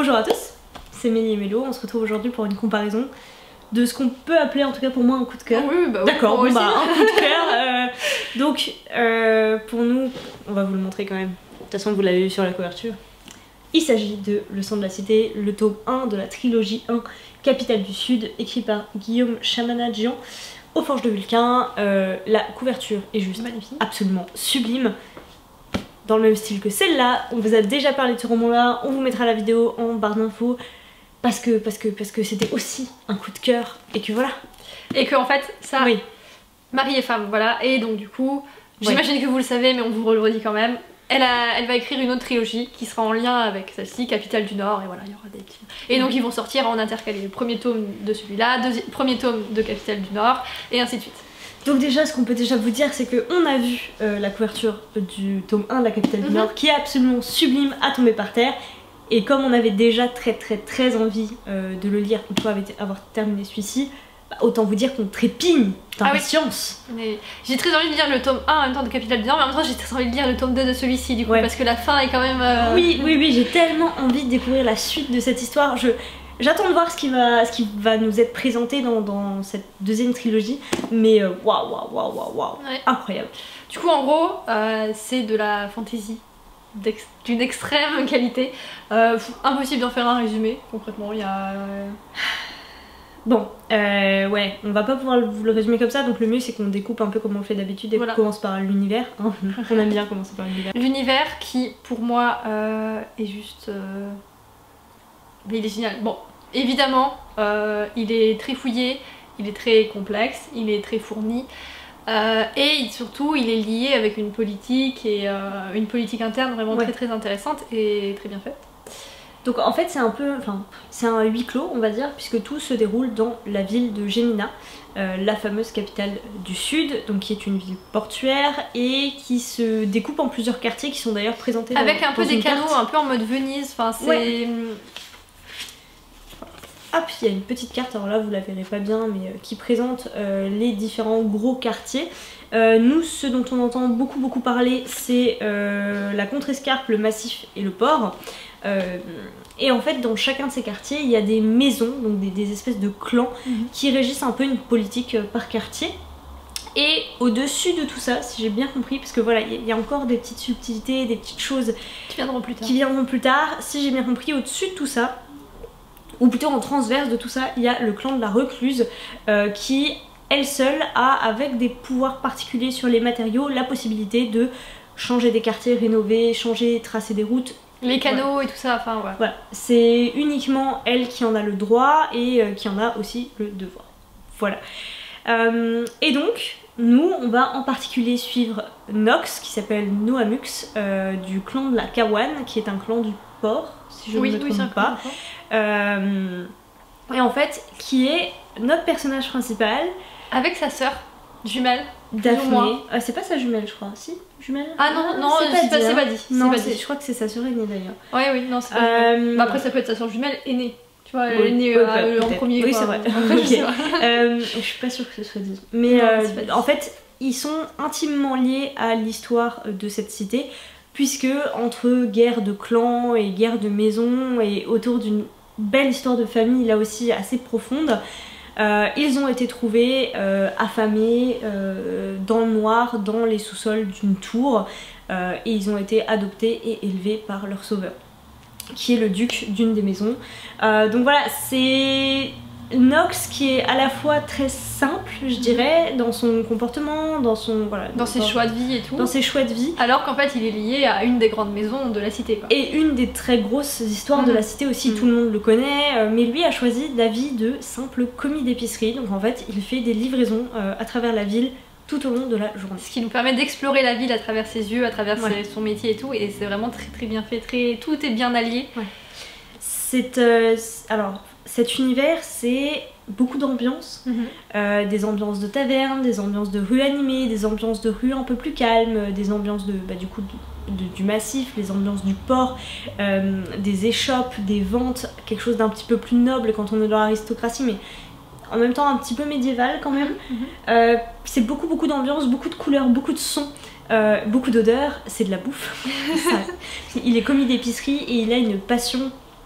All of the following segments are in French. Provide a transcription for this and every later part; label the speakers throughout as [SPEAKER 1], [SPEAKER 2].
[SPEAKER 1] Bonjour à tous, c'est Mélie et Mélo, on se retrouve aujourd'hui pour une comparaison de ce qu'on peut appeler en tout cas pour moi un coup de cœur.
[SPEAKER 2] Oui, bah oui,
[SPEAKER 1] d'accord, bon,
[SPEAKER 2] un
[SPEAKER 1] coup de cœur. Donc pour nous, on va vous le montrer quand même. De toute façon vous l'avez vu sur la couverture. Il s'agit de Le Sang de la Cité, le tome 1 de la trilogie 1 Capitale du Sud, écrit par Guillaume Chamanadjian aux Forges de Vulcain. La couverture est juste magnifique, absolument sublime. Dans le même style que celle-là, on vous a déjà parlé de ce roman-là, on vous mettra la vidéo en barre d'infos parce que c'était aussi un coup de cœur et que voilà.
[SPEAKER 2] Et que en fait, ça,
[SPEAKER 1] oui.
[SPEAKER 2] Mari et femme, voilà. Et donc du coup, j'imagine que vous le savez, mais on vous le redit quand même. Elle va écrire une autre trilogie qui sera en lien avec celle-ci, Capitale du Nord, et voilà, il y aura des petits... Et donc ils vont sortir en intercalé, le premier tome de celui-là, premier tome de Capitale du Nord, et ainsi de suite. Donc
[SPEAKER 1] déjà, ce qu'on peut déjà vous dire, c'est qu'on a vu la couverture du tome 1 de la Capitale du Nord, qui est absolument sublime à tomber par terre. Et comme on avait déjà très envie de le lire une fois avoir terminé celui-ci, bah, autant vous dire qu'on trépigne d'impatience.
[SPEAKER 2] Oui. J'ai très envie de lire le tome 1 en même temps de Capitale du Nord, mais en même temps j'ai très envie de lire le tome 2 de celui-ci du coup, parce que la fin est quand même...
[SPEAKER 1] Oui, j'ai tellement envie de découvrir la suite de cette histoire. J'attends de voir ce qui va nous être présenté dans cette deuxième trilogie, mais waouh, incroyable.
[SPEAKER 2] Du coup, en gros, c'est de la fantasy d'une extrême qualité. Impossible d'en faire un résumé, concrètement. Il y a...
[SPEAKER 1] Bon, ouais, on va pas pouvoir vous le résumer comme ça, donc le mieux c'est qu'on découpe un peu comme on le fait d'habitude et qu'on commence par l'univers. Hein. On aime bien commencer par l'univers.
[SPEAKER 2] L'univers qui, pour moi, est juste... Mais il est génial. Bon, évidemment, il est très fouillé, il est très complexe, il est très fourni. Et surtout, il est lié avec une politique et une politique interne vraiment très intéressante et très bien faite.
[SPEAKER 1] Donc en fait c'est un peu, c'est un huis clos on va dire, puisque tout se déroule dans la ville de Gémina, la fameuse capitale du Sud, donc qui est une ville portuaire et qui se découpe en plusieurs quartiers qui sont d'ailleurs présentés
[SPEAKER 2] avec un peu des canaux, un peu en mode Venise, enfin c'est...
[SPEAKER 1] Hop, il y a une petite carte, alors là vous la verrez pas bien, mais qui présente les différents gros quartiers. Nous, ce dont on entend beaucoup parler, c'est la Contrescarpe, le Massif et le Port. Et en fait, dans chacun de ces quartiers, il y a des maisons, donc des espèces de clans qui régissent un peu une politique par quartier. Et au-dessus de tout ça, si j'ai bien compris, parce que voilà, il y a encore des petites subtilités, des petites choses
[SPEAKER 2] qui viendront plus tard.
[SPEAKER 1] Si j'ai bien compris, au-dessus de tout ça, ou plutôt en transverse de tout ça, il y a le clan de la Recluse qui, elle seule, a, avec des pouvoirs particuliers sur les matériaux, la possibilité de changer des quartiers, rénover, tracer des routes.
[SPEAKER 2] Les canaux et tout ça, enfin
[SPEAKER 1] Voilà, c'est uniquement elle qui en a le droit et qui en a aussi le devoir. Voilà. Et donc, nous, on va en particulier suivre Nox, qui s'appelle Noamux, du clan de la Kawan, qui est un clan du port, si je ne me trompe pas. Et en fait, qui est notre personnage principal.
[SPEAKER 2] Avec sa sœur jumelle.
[SPEAKER 1] Daphné. C'est pas sa jumelle, je crois. Si, jumelle.
[SPEAKER 2] Ah non, c'est pas dit.
[SPEAKER 1] Non, je crois que c'est sa sœur aînée d'ailleurs.
[SPEAKER 2] Oui, non, c'est pas dit. Bah, après, ça peut être sa sœur jumelle aînée. Tu vois, elle est née en premier.
[SPEAKER 1] Oui, c'est vrai. Je suis pas sûre que ce soit dit. Mais en fait, ils sont intimement liés à l'histoire de cette cité, puisque entre guerre de clans et guerre de maisons et autour d'une belle histoire de famille là aussi assez profonde, ils ont été trouvés affamés dans le noir, dans les sous-sols d'une tour, et ils ont été adoptés et élevés par leur sauveur, qui est le duc d'une des maisons. Donc voilà, c'est Nox qui est à la fois très simple, je dirais, dans son comportement, dans ses choix de vie et tout. Dans ses choix de vie.
[SPEAKER 2] Alors qu'en fait il est lié à une des grandes maisons de la cité, quoi.
[SPEAKER 1] Et une des très grosses histoires de la cité aussi, tout le monde le connaît, mais lui a choisi la vie de simple commis d'épicerie. Donc en fait il fait des livraisons à travers la ville tout au long de la journée.
[SPEAKER 2] Ce qui nous permet d'explorer la ville à travers ses yeux, à travers son métier et tout, et c'est vraiment très bien fait, tout est bien allié.
[SPEAKER 1] Alors cet univers, c'est beaucoup d'ambiance, des ambiances de taverne, des ambiances de rue animées, des ambiances de rue un peu plus calmes, des ambiances du massif, les ambiances du port, des échoppes, des ventes, quelque chose d'un petit peu plus noble quand on est dans l'aristocratie, mais en même temps un petit peu médiéval quand même. C'est beaucoup d'ambiance, beaucoup de couleurs, beaucoup de sons. Beaucoup d'odeurs, c'est de la bouffe. Il est commis d'épicerie et il a une passion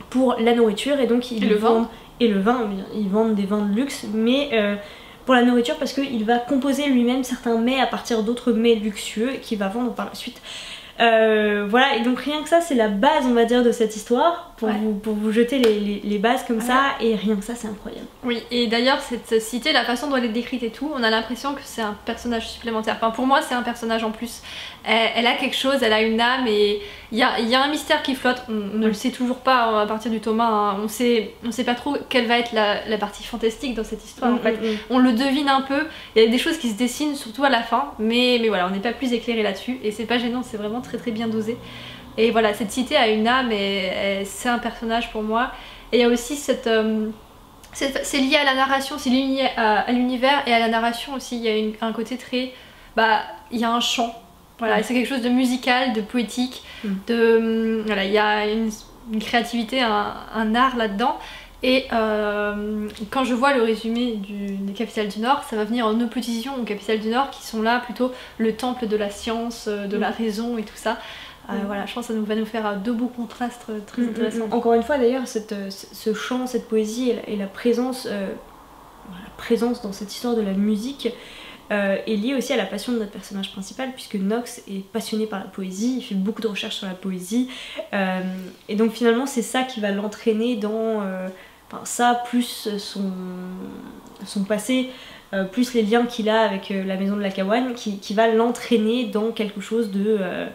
[SPEAKER 1] pour la nourriture et donc
[SPEAKER 2] le vin.
[SPEAKER 1] Et le vin, ils vendent des vins de luxe, mais pour la nourriture parce qu'il va composer lui-même certains mets à partir d'autres mets luxueux qu'il va vendre par la suite. Voilà, et donc rien que ça c'est la base on va dire de cette histoire pour vous jeter les bases comme ça, et rien que ça c'est incroyable.
[SPEAKER 2] Oui, et d'ailleurs cette cité, la façon dont elle est décrite et tout, on a l'impression que c'est un personnage supplémentaire. Enfin pour moi c'est un personnage en plus. Elle a quelque chose, elle a une âme, et il y a un mystère qui flotte. On ne le sait toujours pas à partir du tome 1, hein. On sait pas trop quelle va être la partie fantastique dans cette histoire en fait. On le devine un peu, il y a des choses qui se dessinent surtout à la fin, mais voilà, on n'est pas plus éclairé là-dessus, et c'est pas gênant, c'est vraiment très très bien dosé. Et voilà, cette cité a une âme et c'est un personnage pour moi. Et il y a aussi c'est lié à la narration, c'est lié à l'univers et à la narration aussi. Il y a un côté très... il y a un chant. Voilà, c'est quelque chose de musical, de poétique, voilà, il y a une créativité, un art là-dedans. Et quand je vois le résumé des Capitales du Nord, ça va venir en opposition aux Capitales du Nord qui sont là plutôt le temple de la science, de la raison et tout ça. Voilà, je pense que ça va nous faire deux beaux contrastes très intéressants.
[SPEAKER 1] Encore une fois d'ailleurs, ce chant, cette poésie et la présence dans cette histoire de la musique est liée aussi à la passion de notre personnage principal, puisque Nox est passionné par la poésie, il fait beaucoup de recherches sur la poésie, et donc finalement c'est ça qui va l'entraîner dans ça, plus son passé, plus les liens qu'il a avec la maison de la Kawan, qui va l'entraîner dans quelque chose de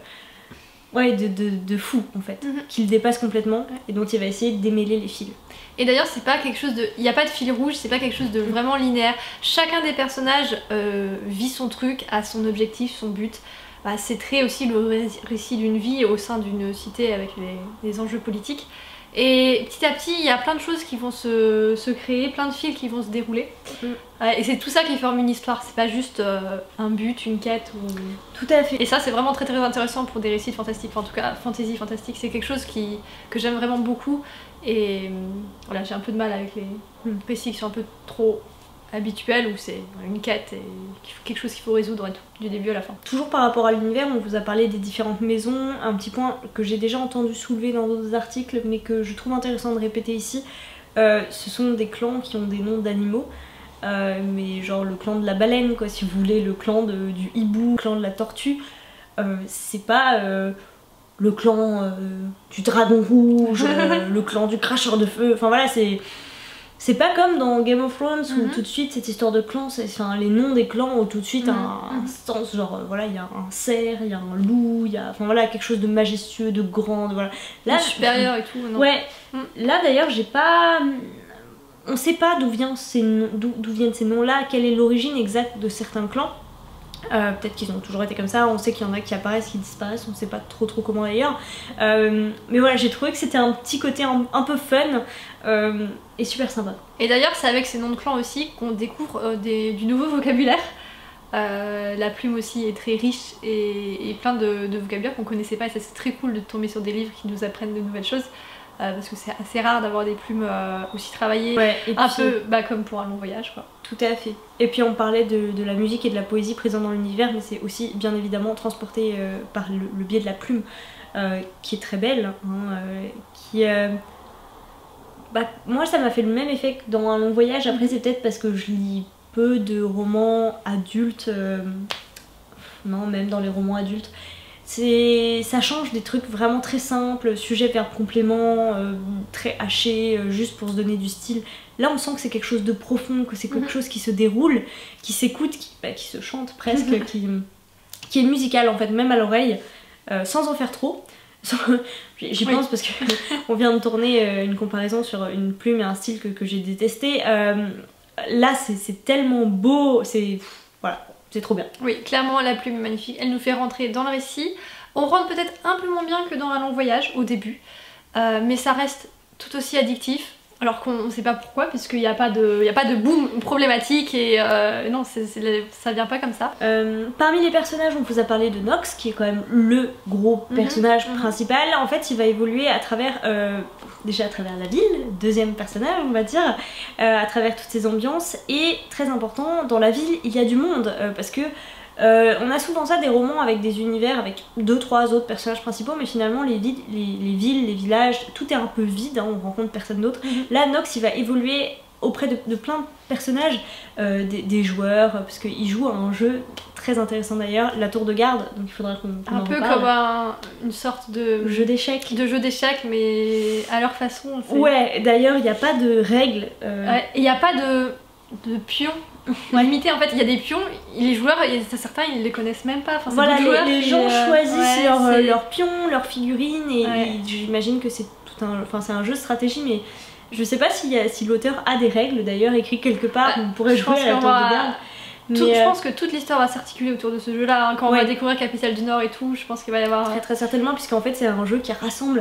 [SPEAKER 1] fou en fait, qu'il dépasse complètement et dont il va essayer de démêler les fils.
[SPEAKER 2] Et d'ailleurs c'est pas quelque chose de... il n'y a pas de fil rouge, c'est pas quelque chose de vraiment linéaire. Chacun des personnages vit son truc, a son objectif, son but. C'est très aussi le récit d'une vie au sein d'une cité avec les enjeux politiques. Et petit à petit, il y a plein de choses qui vont se créer, plein de fils qui vont se dérouler. Et c'est tout ça qui forme une histoire, c'est pas juste un but, une quête ou...
[SPEAKER 1] Tout à fait.
[SPEAKER 2] Et ça c'est vraiment très très intéressant pour des récits fantastiques, enfin, en tout cas fantasy fantastique, c'est quelque chose que j'aime vraiment beaucoup. Et voilà, j'ai un peu de mal avec les récits qui sont un peu trop habituels, où c'est une quête et quelque chose qu'il faut résoudre et tout, du début à la fin.
[SPEAKER 1] Toujours par rapport à l'univers, on vous a parlé des différentes maisons, un petit point que j'ai déjà entendu soulever dans d'autres articles mais que je trouve intéressant de répéter ici, ce sont des clans qui ont des noms d'animaux, mais genre le clan de la baleine quoi, si vous voulez, le clan du hibou, le clan de la tortue, c'est pas le clan du dragon rouge, le clan du cracheur de feu, enfin voilà, c'est pas comme dans Game of Thrones où tout de suite cette histoire de clans, les noms des clans ont tout de suite un sens, genre voilà, il y a un cerf, il y a un loup, il y a voilà, quelque chose de majestueux, de grand, voilà. Là,
[SPEAKER 2] supérieur et tout. Non.
[SPEAKER 1] Ouais, là d'ailleurs j'ai pas... On sait pas d'où viennent ces noms-là, quelle est l'origine exacte de certains clans. Peut-être qu'ils ont toujours été comme ça, on sait qu'il y en a qui apparaissent, qui disparaissent, on sait pas trop comment d'ailleurs. Mais voilà, j'ai trouvé que c'était un petit côté un peu fun et super sympa. Et d'ailleurs c'est avec ces noms de clans aussi qu'on découvre du nouveau vocabulaire. La plume aussi est très riche et plein de vocabulaire qu'on connaissait pas, et ça c'est très cool de tomber sur des livres qui nous apprennent de nouvelles choses. Parce que c'est assez rare d'avoir des plumes aussi travaillées, un peu comme pour un long voyage quoi. Tout à fait. Et puis on parlait de la musique et de la poésie présente dans l'univers, mais c'est aussi bien évidemment transporté par le biais de la plume, qui est très belle, hein, moi ça m'a fait le même effet que dans un long voyage. Après c'est peut-être parce que je lis peu de romans adultes, non, même dans les romans adultes ça change des trucs vraiment très simples, sujet, verbe, complément, très haché, juste pour se donner du style. Là on sent que c'est quelque chose de profond, que c'est quelque chose qui se déroule, qui s'écoute, qui se chante presque, qui est musical en fait, même à l'oreille, sans en faire trop. J'y pense parce qu'on vient de tourner une comparaison sur une plume et un style que j'ai détesté. Là c'est tellement beau, voilà. C'est trop bien. Oui, clairement la plume est magnifique, elle nous fait rentrer dans le récit. On rentre peut-être un peu moins bien que dans un long voyage au début, mais ça reste tout aussi addictif. Alors qu'on ne sait pas pourquoi, puisqu'il n'y a pas de boom problématique et non, ça vient pas comme ça. Parmi les personnages, on vous a parlé de Nox, qui est quand même le gros personnage principal. En fait, il va évoluer à travers, déjà à travers la ville, deuxième personnage on va dire, à travers toutes ces ambiances. Et très important, dans la ville, il y a du monde, parce que On a souvent ça, des romans avec des univers avec 2-3 autres personnages principaux, mais finalement les villes, les villages, tout est un peu vide, hein, on rencontre personne d'autre. Là, Nox il va évoluer auprès de plein de personnages, des joueurs, parce qu'il joue à un jeu très intéressant d'ailleurs, la tour de garde, donc il faudra qu'on
[SPEAKER 2] un
[SPEAKER 1] en
[SPEAKER 2] peu
[SPEAKER 1] reparle.
[SPEAKER 2] comme une sorte de
[SPEAKER 1] jeu d'échecs.
[SPEAKER 2] De jeu d'échecs, mais à leur façon.
[SPEAKER 1] Ouais, d'ailleurs il n'y a pas de règles.
[SPEAKER 2] Il n'y a pas de pions. Limité, en fait, il y a des pions, les joueurs, certains ils les connaissent même pas. Enfin,
[SPEAKER 1] voilà, les gens choisissent leurs pions, leurs figurines, et j'imagine que c'est tout c'est un jeu de stratégie, mais je sais pas si l'auteur a des règles d'ailleurs écrites quelque part, on pourrait jouer à la tour de garde.
[SPEAKER 2] Je pense que toute l'histoire va s'articuler autour de ce jeu là, hein. Quand on va découvrir Capitale du Nord et tout, je pense qu'il va y avoir...
[SPEAKER 1] Très certainement, puisqu'en fait c'est un jeu qui rassemble,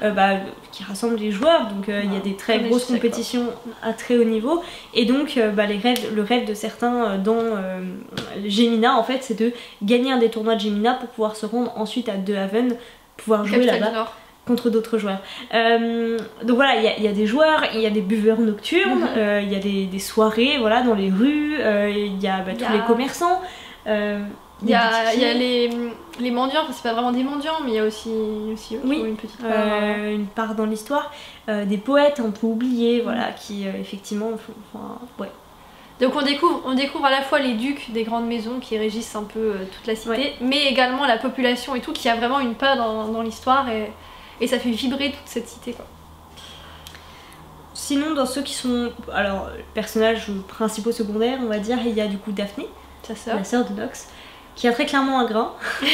[SPEAKER 1] les joueurs, donc il y a des très grosses compétitions à très haut niveau, et donc le rêve de certains dans Gemina en fait, c'est de gagner un des tournois de Gemina pour pouvoir se rendre ensuite à De Haven, pouvoir jouer là-bas contre d'autres joueurs. Donc voilà, il y a des joueurs, il y a des buveurs nocturnes, il y a des soirées voilà, dans les rues, il y a tous les commerçants.
[SPEAKER 2] Il y a les mendiants, enfin, c'est pas vraiment des mendiants, mais il y a aussi une petite part,
[SPEAKER 1] une part dans l'histoire. Des poètes un peu oubliés, voilà, qui effectivement
[SPEAKER 2] Donc on découvre à la fois les ducs des grandes maisons qui régissent un peu toute la cité, mais également la population et tout, qui a vraiment une part dans l'histoire, et ça fait vibrer toute cette cité, quoi.
[SPEAKER 1] Sinon, dans ceux qui sont personnages principaux secondaires, on va dire, il y a du coup Daphné, la sœur de Nox, qui a très clairement un grain.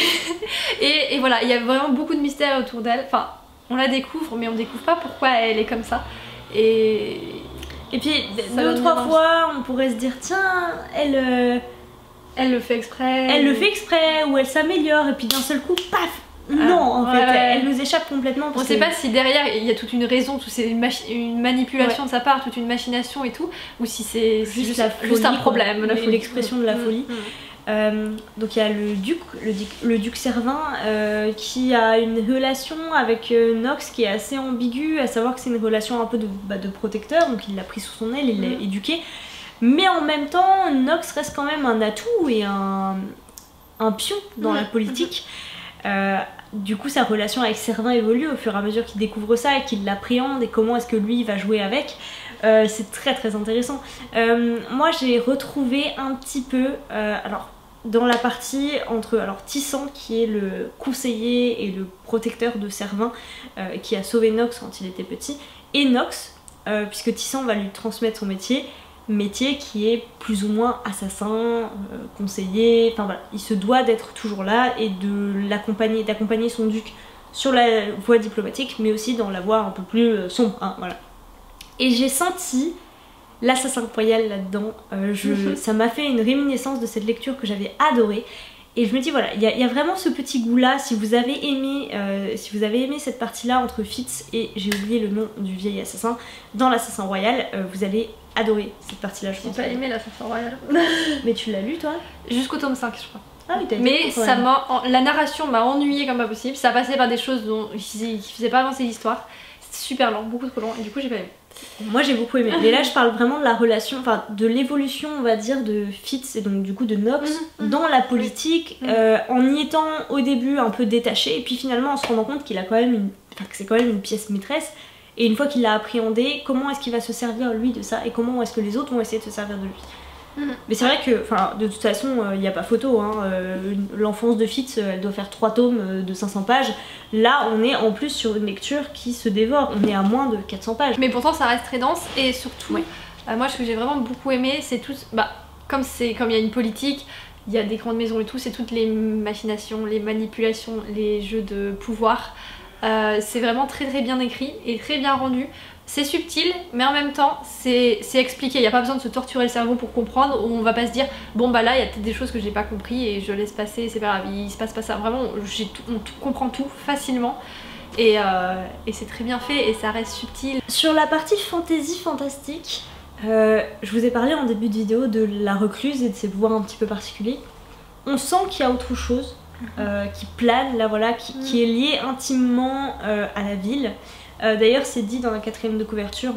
[SPEAKER 2] et voilà, il y a vraiment beaucoup de mystères autour d'elle. Enfin, on la découvre, mais on découvre pas pourquoi elle est comme ça. Et
[SPEAKER 1] puis, 2 ou 3 fois, on pourrait se dire, tiens, elle
[SPEAKER 2] le fait exprès.
[SPEAKER 1] Elle le fait exprès, ou elle s'améliore, et puis d'un seul coup, paf! Non, en fait, elle nous échappe complètement.
[SPEAKER 2] On sait pas si derrière il y a toute une raison, une manipulation de sa part, toute une machination et tout, ou si c'est juste un problème,
[SPEAKER 1] l'expression de la folie. Donc il y a le duc Servin qui a une relation avec Nox qui est assez ambiguë, à savoir que c'est une relation un peu de protecteur, donc il l'a pris sous son aile, il l'a éduqué. Mais en même temps, Nox reste quand même un atout et un pion dans la politique. Du coup sa relation avec Servin évolue au fur et à mesure qu'il découvre ça et qu'il l'appréhende, et comment est-ce que lui va jouer avec. C'est très très intéressant. Moi j'ai retrouvé un petit peu dans la partie entre Tissant qui est le conseiller et le protecteur de Servin, qui a sauvé Nox quand il était petit, et Nox, puisque Tissant va lui transmettre son métier qui est plus ou moins assassin, conseiller, enfin voilà, il se doit d'être toujours là et d'accompagner son duc sur la voie diplomatique, mais aussi dans la voie un peu plus sombre, hein, voilà. Et j'ai senti l'assassin royal là-dedans, ça m'a fait une réminiscence de cette lecture que j'avais adorée. Et je me dis voilà, il y a vraiment ce petit goût là. Si vous avez aimé cette partie là entre Fitz et, j'ai oublié le nom du vieil assassin, dans l'Assassin Royal, vous allez adorer cette partie là, je pense.
[SPEAKER 2] J'ai pas aimé l'Assassin Royal.
[SPEAKER 1] Mais tu l'as lu toi?
[SPEAKER 2] Jusqu'au tome 5 je crois.
[SPEAKER 1] Ah oui,
[SPEAKER 2] mais la narration m'a ennuyée comme pas possible, ça passait par des choses qui faisaient pas avancer l'histoire. C'était super lent, beaucoup trop lent, et du coup j'ai pas aimé.
[SPEAKER 1] Moi j'ai beaucoup aimé, mais là je parle vraiment de la relation, enfin de l'évolution on va dire de Fitz et donc du coup de Nox dans la politique, en y étant au début un peu détaché, et puis finalement en se rendant compte qu'il a quand même que c'est quand même une pièce maîtresse, et une fois qu'il l'a appréhendé, comment est-ce qu'il va se servir lui de ça, et comment est-ce que les autres vont essayer de se servir de lui. Mais c'est vrai que de toute façon il n'y a pas photo, hein. L'enfance de Fitz elle doit faire 3 tomes de 500 pages. Là on est en plus sur une lecture qui se dévore, on est à moins de 400 pages.
[SPEAKER 2] Mais pourtant ça reste très dense, et surtout moi ce que j'ai vraiment beaucoup aimé c'est tout, comme il y a une politique, il y a des grandes maisons et tout, c'est toutes les machinations, les manipulations, les jeux de pouvoir. C'est vraiment très très bien écrit et très bien rendu. C'est subtil, mais en même temps c'est expliqué, il n'y a pas besoin de se torturer le cerveau pour comprendre, ou on va pas se dire bon bah là il y a peut-être des choses que j'ai pas compris et je laisse passer, c'est pas grave, il se passe pas ça. Vraiment on comprend tout facilement, et c'est très bien fait et ça reste subtil.
[SPEAKER 1] Sur la partie fantasy fantastique, je vous ai parlé en début de vidéo de la recluse et de ses pouvoirs un petit peu particuliers. On sent qu'il y a autre chose qui plane là, voilà, qui est lié intimement à la ville. D'ailleurs c'est dit dans la 4ème de couverture,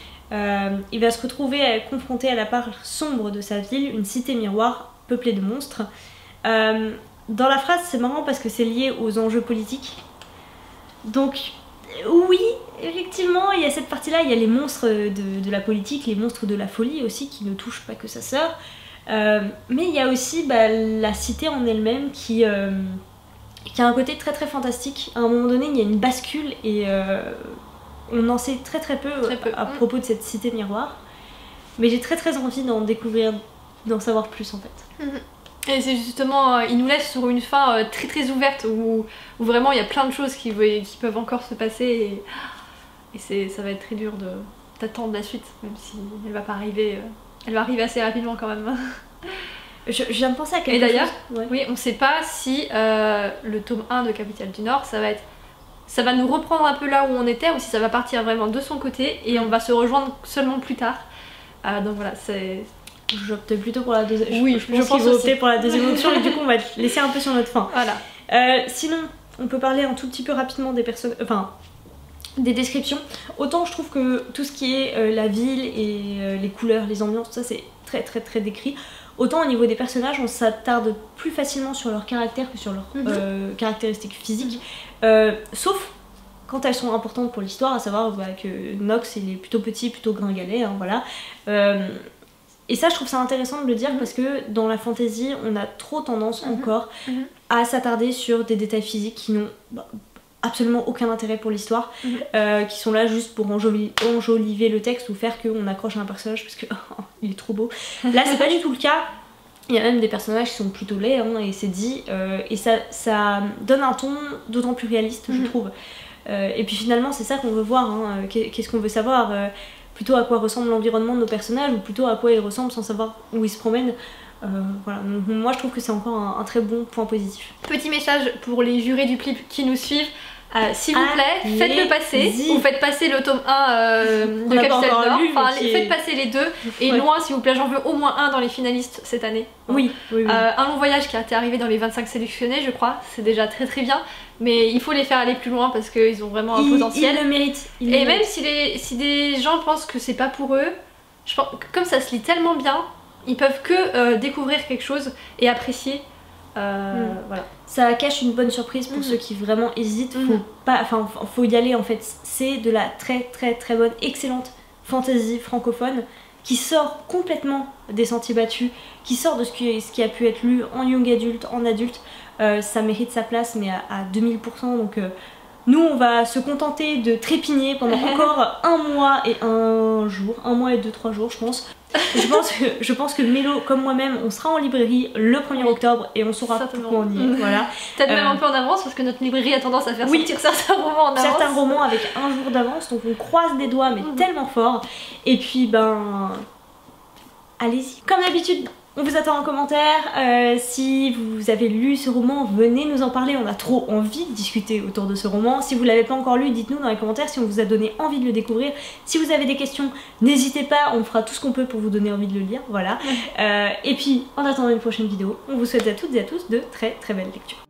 [SPEAKER 1] il va se retrouver confronté à la part sombre de sa ville, une cité miroir peuplée de monstres. Dans la phrase, c'est marrant parce que c'est lié aux enjeux politiques. Donc, oui, effectivement, il y a cette partie-là, il y a les monstres de la politique, les monstres de la folie aussi, qui ne touchent pas que sa sœur. Mais il y a aussi la cité en elle-même qui a un côté très très fantastique. À un moment donné, il y a une bascule et on en sait très peu à propos de cette cité miroir. Mais j'ai très très envie d'en découvrir, d'en savoir plus en fait.
[SPEAKER 2] Et c'est justement, il nous laisse sur une fin très très ouverte où vraiment il y a plein de choses qui peuvent encore se passer et ça va être très dur d'attendre la suite, même si elle va pas arriver, elle va arriver assez rapidement quand même.
[SPEAKER 1] Je viens de penser à quelque chose.
[SPEAKER 2] Et d'ailleurs, oui, on sait pas si le tome 1 de Capitale du Nord, ça va nous reprendre un peu là où on était ou si ça va partir vraiment de son côté et on va se rejoindre seulement plus tard. Donc voilà, c'est...
[SPEAKER 1] J'opte plutôt pour la deuxième.
[SPEAKER 2] Oui,
[SPEAKER 1] je pense qu'il va opter pour la deuxième option et du coup on va laisser un peu sur notre fin.
[SPEAKER 2] Voilà.
[SPEAKER 1] Sinon, on peut parler un tout petit peu rapidement des personnes, enfin des descriptions. Autant je trouve que tout ce qui est la ville et les couleurs, les ambiances, tout ça c'est très très très décrit. Autant au niveau des personnages, on s'attarde plus facilement sur leur caractère que sur leurs caractéristiques physiques. Sauf quand elles sont importantes pour l'histoire, à savoir que Nox il est plutôt petit, plutôt gringalet, hein, voilà. Et ça je trouve ça intéressant de le dire parce que dans la fantasy on a trop tendance encore à s'attarder sur des détails physiques qui n'ont absolument aucun intérêt pour l'histoire, qui sont là juste pour enjoliver le texte ou faire qu'on accroche à un personnage parce que il est trop beau. Là c'est pas du tout le cas, il y a même des personnages qui sont plutôt laids hein, et c'est dit, et ça donne un ton d'autant plus réaliste je trouve. Et puis finalement c'est ça qu'on veut voir, hein. Qu'est-ce qu'on veut savoir, plutôt à quoi ressemble l'environnement de nos personnages ou plutôt à quoi ils ressemblent sans savoir où ils se promènent. Voilà, donc moi je trouve que c'est encore un très bon point positif.
[SPEAKER 2] Petit message pour les jurés du clip qui nous suivent, s'il vous plaît, faites-le passer, ou faites passer le tome 1 de Capitale du Nord, enfin faites passer les deux, et loin s'il vous plaît, j'en veux au moins un dans les finalistes cette année.
[SPEAKER 1] Oui.
[SPEAKER 2] Un long voyage qui a été arrivé dans les 25 sélectionnés je crois, c'est déjà très très bien, mais il faut les faire aller plus loin parce qu'ils ont vraiment un potentiel.
[SPEAKER 1] Ils le méritent.
[SPEAKER 2] Et même si des gens pensent que c'est pas pour eux, je pense, comme ça se lit tellement bien, ils peuvent que découvrir quelque chose et apprécier. Voilà.
[SPEAKER 1] Ça cache une bonne surprise pour ceux qui vraiment hésitent. Faut y aller en fait. C'est de la très très très bonne, excellente fantasy francophone qui sort complètement des sentiers battus, qui sort de ce qui a pu être lu en young adulte, en adulte. Ça mérite sa place mais à 2000%. Donc nous on va se contenter de trépigner pendant encore un mois et 1 jour, 1 mois et 2-3 jours je pense. Je pense que Mélo comme moi-même on sera en librairie le 1er octobre et on saura pourquoi on y est. Voilà.
[SPEAKER 2] Peut-être même un peu en avance parce que notre librairie a tendance à faire sortir certains romans en avance.
[SPEAKER 1] Certains romans avec 1 jour d'avance, donc on croise des doigts mais tellement fort. Et puis allez-y. Comme d'habitude, on vous attend en commentaire. Si vous avez lu ce roman, venez nous en parler. On a trop envie de discuter autour de ce roman. Si vous l'avez pas encore lu, dites-nous dans les commentaires si on vous a donné envie de le découvrir. Si vous avez des questions, n'hésitez pas. On fera tout ce qu'on peut pour vous donner envie de le lire. Voilà. Et puis, en attendant une prochaine vidéo, on vous souhaite à toutes et à tous de très très belles lectures.